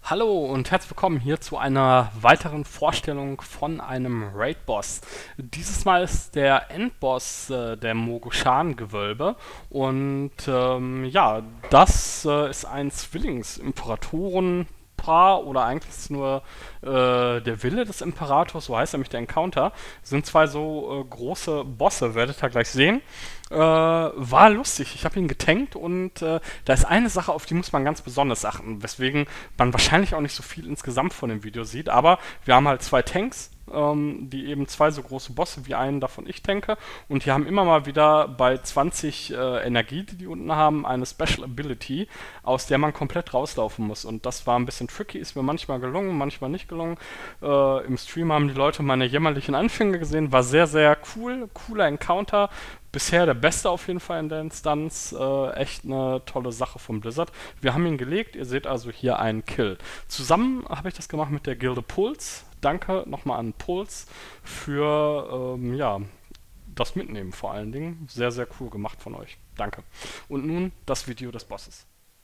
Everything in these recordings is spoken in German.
Hallo und herzlich willkommen hier zu einer weiteren Vorstellung von einem Raid-Boss. Dieses Mal ist der Endboss der Mogoshan-Gewölbe und ja, das ist ein Zwillings-Imperatoren-Paar oder eigentlich ist es nur der Wille des Imperators, so heißt nämlich der Encounter. Sind zwei so große Bosse, werdet ihr gleich sehen. War lustig. Ich habe ihn getankt und da ist eine Sache, auf die muss man ganz besonders achten, weswegen man wahrscheinlich auch nicht so viel insgesamt von dem Video sieht. Aber wir haben halt zwei Tanks, die eben zwei so große Bosse wie einen davon ich tanke. Und die haben immer mal wieder bei 20 Energie, die unten haben, eine Special Ability, aus der man komplett rauslaufen muss. Und das war ein bisschen tricky, ist mir manchmal gelungen, manchmal nicht gelungen. Im Stream haben die Leute meine jämmerlichen Anfänge gesehen. War sehr, sehr cool. Cooler Encounter. Bisher der beste auf jeden Fall in der Instanz. Echt eine tolle Sache von Blizzard. Wir haben ihn gelegt. Ihr seht also hier einen Kill. Zusammen habe ich das gemacht mit der Gilde Puls. Danke nochmal an Puls für ja, das Mitnehmen vor allen Dingen. Sehr, sehr cool gemacht von euch. Danke. Und nun das Video des Bosses.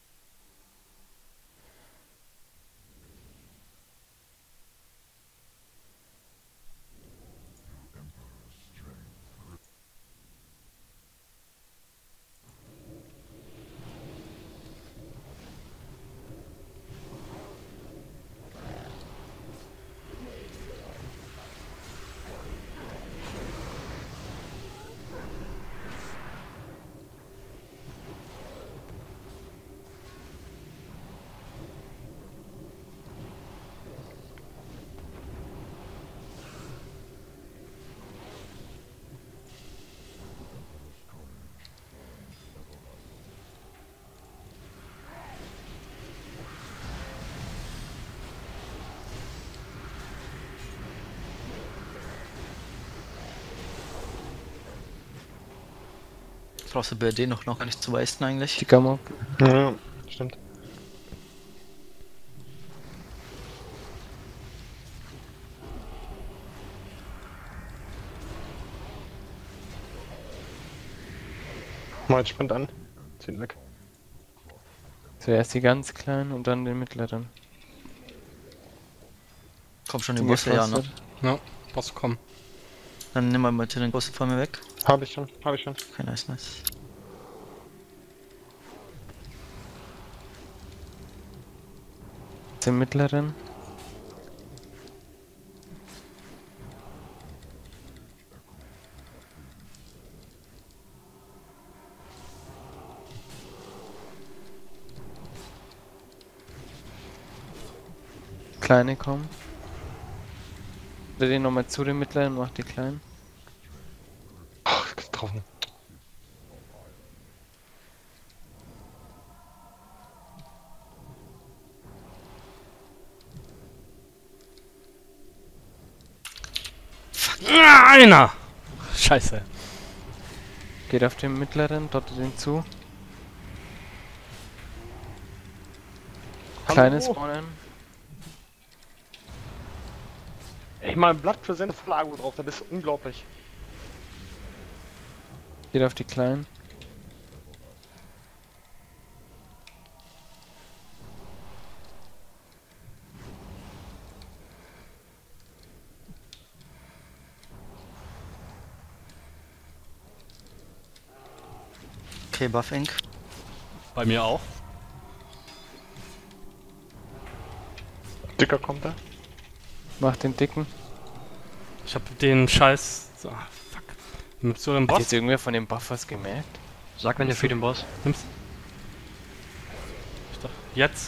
Brauchst du BRD noch gar nicht zu leisten eigentlich. Die Gamma. Ja, stimmt. Mal jetzt Sprint an. Zieht weg. Zuerst die ganz kleinen und dann den mittleren. Komm schon, die Bosse, ja, ne? Ja, Boss kommen. Dann nimm mal bitte den Bosse von mir weg. Habe ich schon, habe ich schon. Okay, nice, nice. Den mittleren. Kleine kommen. Oder den nochmal zu den mittleren, macht die kleinen. Ach, getroffen. Ah, einer! Scheiße. Geht auf den mittleren, dort den zu. Kleines Hallo? spawnen. Ey, mal ein Blatt für seine Flagge drauf, das ist unglaublich. Geht auf die kleinen. Okay, Buff Inc. Bei mir auch. Dicker kommt da. Macht den dicken. Ich habe den Scheiß. So, fuck. Nimmst du den Hat Boss? jetzt irgendwer von dem Buff was gemerkt? Sag, wenn ihr für den Boss. Nimmst. Ich dachte, jetzt.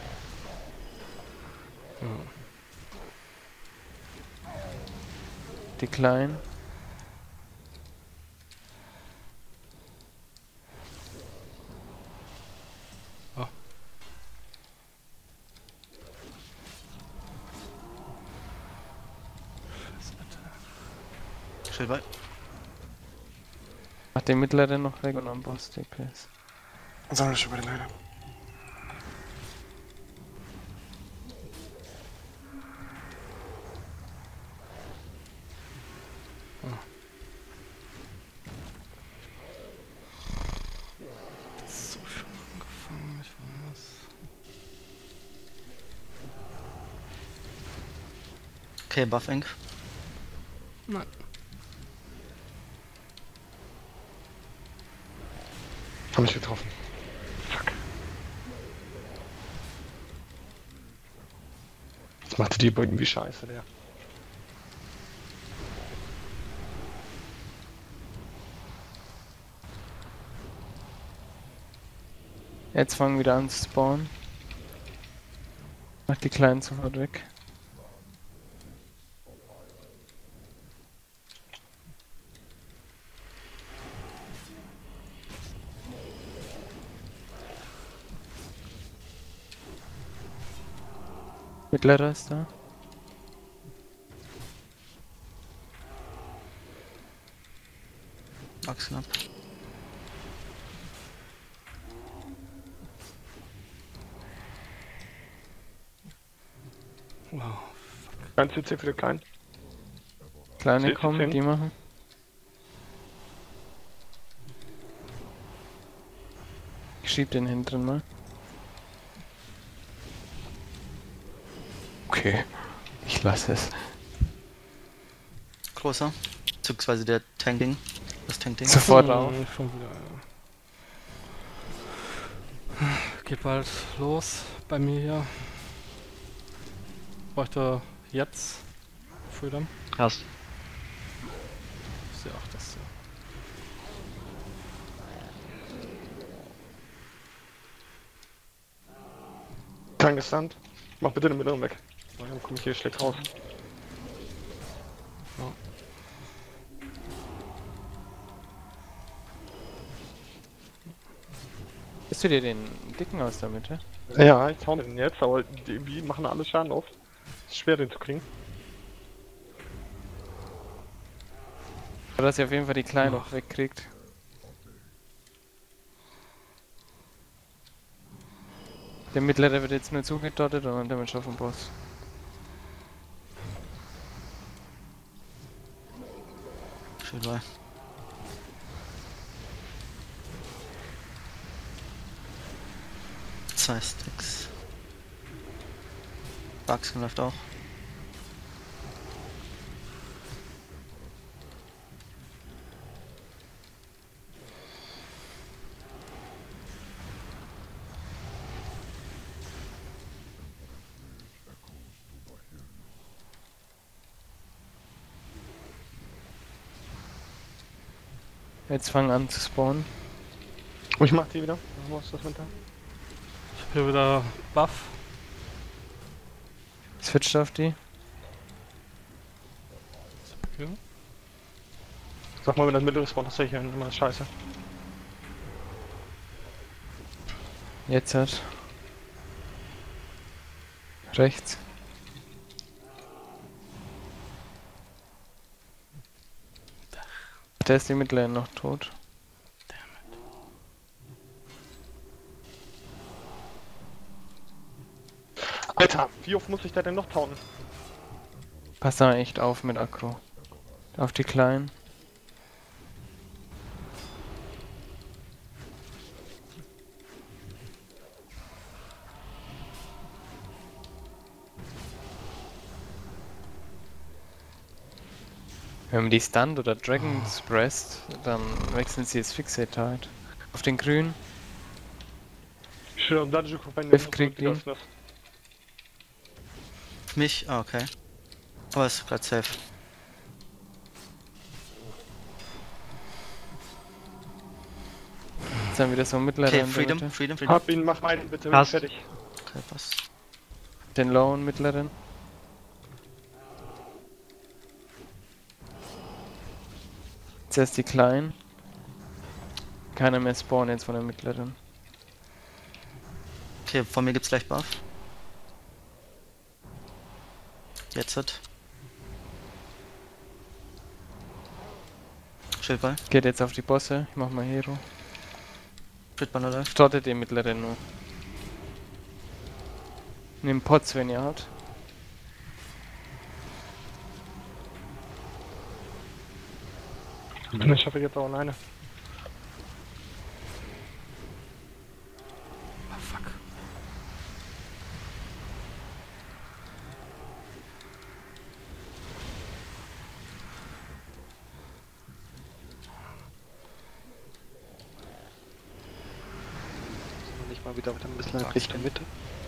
Die kleinen. Oh. Chill bei. Macht den mittleren noch weg und am Boss DPS. Sammle ich über die Leute. Okay, Buff Ink. Nein. Hab mich getroffen. Fuck. Jetzt macht die irgendwie scheiße, der. Jetzt fangen wieder an zu spawnen. Mach die Kleinen sofort weg. Mittlerer ist da. Achsen ab. Wow. Ganz CC für den Kleinen. Kleine Steht kommen, 10. die machen. Ich schieb den hinteren mal. Okay, ich lasse es. Großer. Beziehungsweise der Tanking. Das Tanking. Sofort auf. Schon wieder, ja. Geht bald los bei mir hier. Bräuchte jetzt Freedom. Hast. Ich sehe auch das. Kein gestunt. Mach bitte den Mittleren weg. Dann komme ich hier schlecht raus. Bist du dir den Dicken aus der Mitte? Ja, ich hau den jetzt, aber die irgendwie machen alle Schaden auf. Ist schwer, den zu kriegen. Dass ihr auf jeden Fall die Kleinen noch wegkriegt. Der Mittlere wird jetzt nur zugedottet und damit schon vom Boss. Schön bei. Zwei Sticks. Bugs läuft auch. Jetzt fangen an zu spawnen. Und ich mach die wieder. Wo ist das runter? Ich habe hier wieder Buff. Switcht auf die. Okay. Sag mal, wenn das mittlere spawnt, das ist ja immer scheiße. Jetzt hat. Rechts. Der ist die Mittlere noch tot. Alter, wie oft muss ich da denn noch taunten? Pass da echt auf mit Aggro. Auf die Kleinen. Wenn man die stunt oder Dragon's Breast, dann wechseln sie das Fixate halt. Auf den Grün. Schön am Dungeon Companion. Biff kriegt ihn. Mich? Ah, okay. Aber ist gerade safe. Jetzt dann wieder so ein mittlerer Okay, in der Freedom, Mitte. Freedom, Freedom. Hab ihn, mach meinen bitte Passt. fertig. Okay, passt. Den lowen mittleren. Jetzt erst die Kleinen. Keiner mehr spawnen jetzt von der mittleren. Okay, von mir gibt's gleich Buff. Jetzt hat. Schildball. Geht jetzt auf die Bosse. Ich mach mal Hero. Schildball läuft. Startet den mittleren nur. Nehmt Pots, wenn ihr habt. Ich schaffe jetzt auch alleine. Ah, fuck. mal wieder ein bisschen in Richtung Mitte.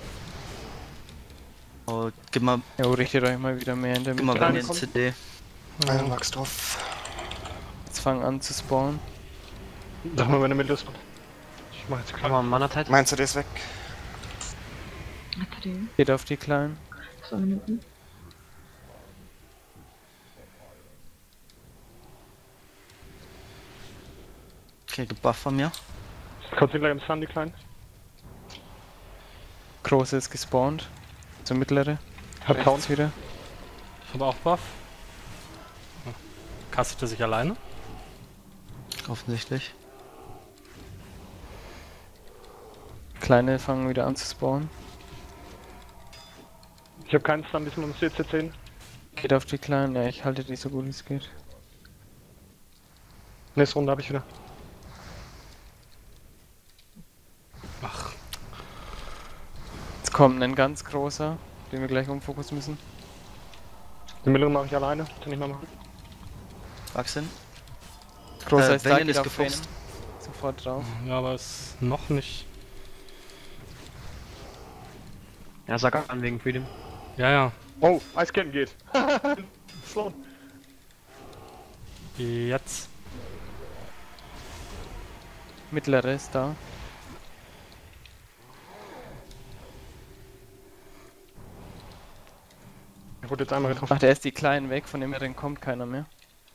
Oh, gib mal Ja, richtet euch mal wieder mehr in der Mitte. bei mir komm. den CD. Max drauf. Jetzt fangen an zu spawnen. Sag mal, wenn er mit ist. Ich mach jetzt Kann klar. man Mana-Zeit? Mein CD ist weg. Warte, Geht auf die Kleinen. 2 Minuten. Okay, gebuff von mir. Kommt sie gleich im Sun, die Kleinen? Große ist gespawnt. Zur mittlere. Hat Town. Rechts wieder. Ich habe auch Buff. Kastete sich alleine. Offensichtlich. Kleine fangen wieder an zu spawnen. Ich habe keinen Stun, diesmal muss CC 10. Geht auf die Kleinen. Ja, ich halte die so gut wie es geht. Nächste Runde habe ich wieder. Ach, Jetzt kommt ein ganz großer, den wir gleich umfokussen müssen. Die mittlere mache ich alleine, kann ich mal machen. Wachsen. Großer ist da, Vayne geht ist auf Vayne. gefuchst. Sofort drauf. ja, aber ist noch nicht. Ja, sag an wegen Freedom. Ja, ja. Oh, Ice Cannon geht. Sloan. Jetzt. Mittlere ist da. Er wurde jetzt einmal getroffen. Ach, der ist die Kleinen weg, von dem Mittleren kommt keiner mehr.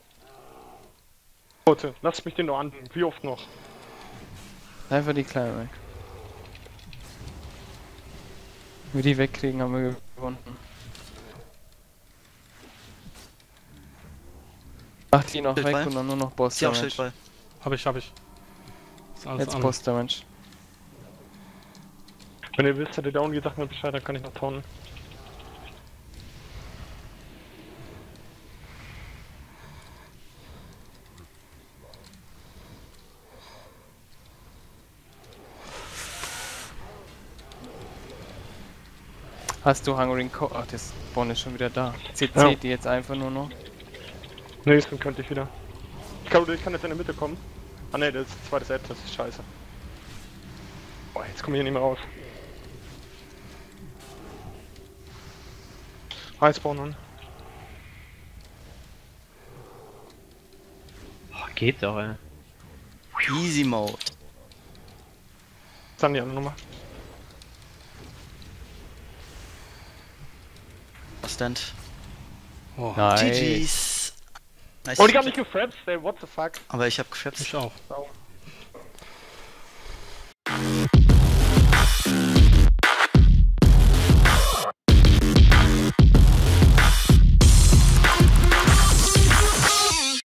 Leute, lasst mich den nur an. Wie oft noch? Einfach die Kleinen weg. Wenn wir die wegkriegen, haben wir gewonnen. Mach die noch Schildball. weg und dann nur noch Boss Zieh auch Damage. Schildball. Hab ich. Ist alles Jetzt an. Boss Damage. Wenn ihr wisst, hättet ihr down gesagt mir Bescheid, dann kann ich noch taunen. Hast du Hungering Co. Ach, das Spawn ist schon wieder da. CC Ja. die jetzt einfach nur noch. Nächsten könnte ich wieder. Ich glaube, ich kann jetzt in der Mitte kommen. Ah ne, das ist das zweite Set, das ist scheiße. Boah, jetzt komme ich hier nicht mehr raus. Highspawn an. Oh, geht doch, ey. Easy Mode. Dann die andere Nummer. Stand. Oh, Nice. GG's. Nice. Oh, die haben mich gefrappt, ey, what the fuck. Aber ich hab gefrappt. ich auch. Sau.